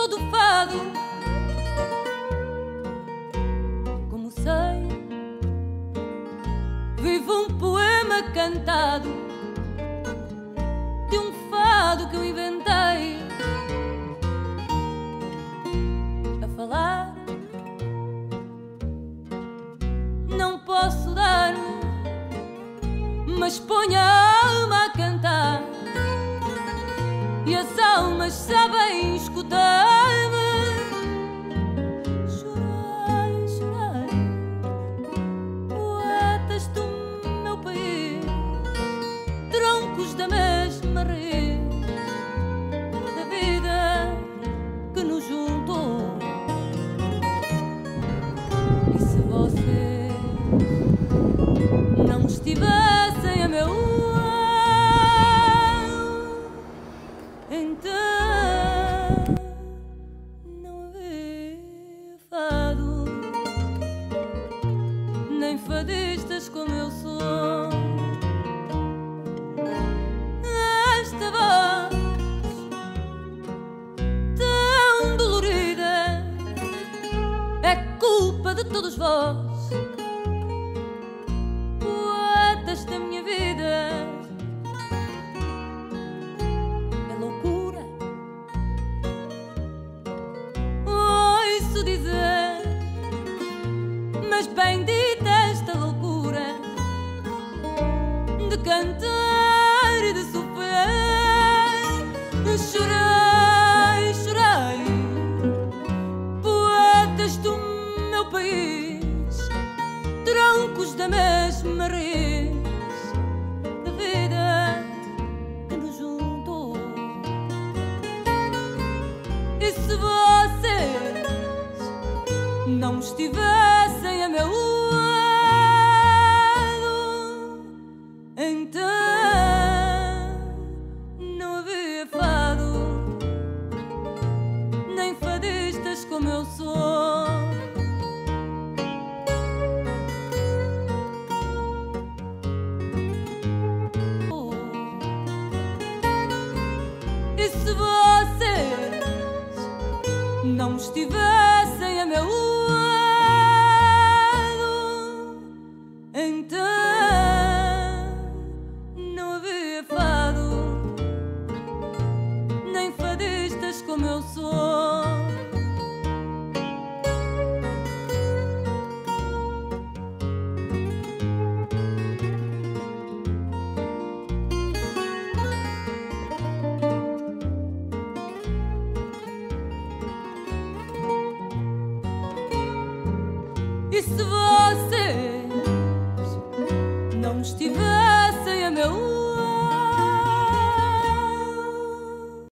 do fado. Como sei, vivo um poema cantado de um fado que eu inventei. A falar não posso dar-me, mas ponho a alma a cantar e as almas sabem escutar-me. Chorai, chorai, poetas do meu país, troncos da mesma raiz da vida que nos juntou. E se vocês não estivessem a meu lado, então não havia fado, nem fadistas como eu sou. Esta voz tão dolorida é culpa de todos vós, poetas da minha vida. É loucura ouço dizer, mas bendita esta loucura de cantar e de sofrer. Chorai, chorai, poetas do meu país, troncos da mesma raiz da vida que nos juntou. E se vocês não estivessem a meu lado, então não havia fado, nem fadistas como eu sou. E se vocês não estivessem a meu lado, então não havia fado, nem fadistas como eu sou. E se